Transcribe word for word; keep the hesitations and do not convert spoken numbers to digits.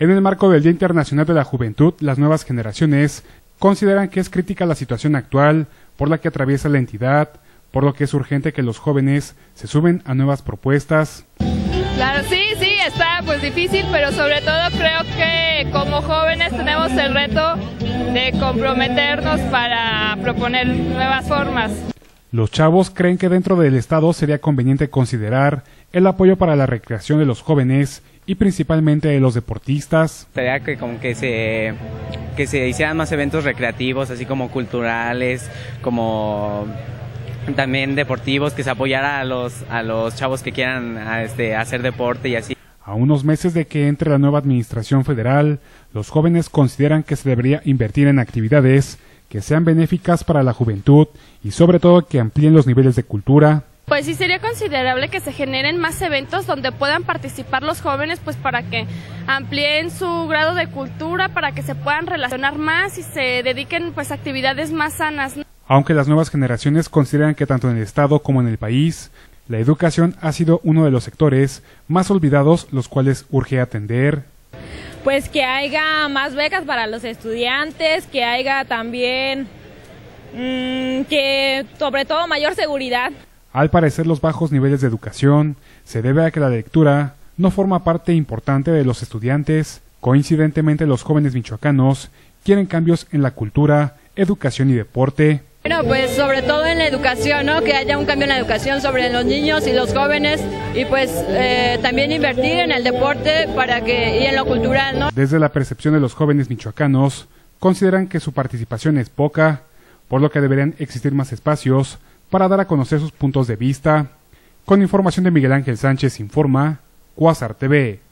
En el marco del Día Internacional de la Juventud, las nuevas generaciones consideran que es crítica la situación actual por la que atraviesa la entidad, por lo que es urgente que los jóvenes se sumen a nuevas propuestas. Claro, sí, sí, está pues difícil, pero sobre todo creo que como jóvenes tenemos el reto de comprometernos para proponer nuevas formas. Los chavos creen que dentro del Estado sería conveniente considerar el apoyo para la recreación de los jóvenes y principalmente de los deportistas. Sería que como que se que se hicieran más eventos recreativos, así como culturales, como también deportivos, que se apoyara a los a los chavos que quieran a este, hacer deporte y así. A unos meses de que entre la nueva administración federal, los jóvenes consideran que se debería invertir en actividades que sean benéficas para la juventud y sobre todo que amplíen los niveles de cultura. Pues sí, sería considerable que se generen más eventos donde puedan participar los jóvenes, pues para que amplíen su grado de cultura, para que se puedan relacionar más y se dediquen pues a actividades más sanas, ¿no? Aunque las nuevas generaciones consideran que tanto en el Estado como en el país, la educación ha sido uno de los sectores más olvidados, los cuales urge atender. Pues que haya más becas para los estudiantes, que haya también, mmm, que sobre todo mayor seguridad. Al parecer, los bajos niveles de educación se debe a que la lectura no forma parte importante de los estudiantes. Coincidentemente, los jóvenes michoacanos quieren cambios en la cultura, educación y deporte. Bueno, pues sobre todo en la educación, ¿no? Que haya un cambio en la educación sobre los niños y los jóvenes y pues eh, también invertir en el deporte para que y en lo cultural, ¿no? Desde la percepción de los jóvenes michoacanos, consideran que su participación es poca, por lo que deberían existir más espacios para dar a conocer sus puntos de vista. Con información de Miguel Ángel Sánchez, informa Cuásar T V.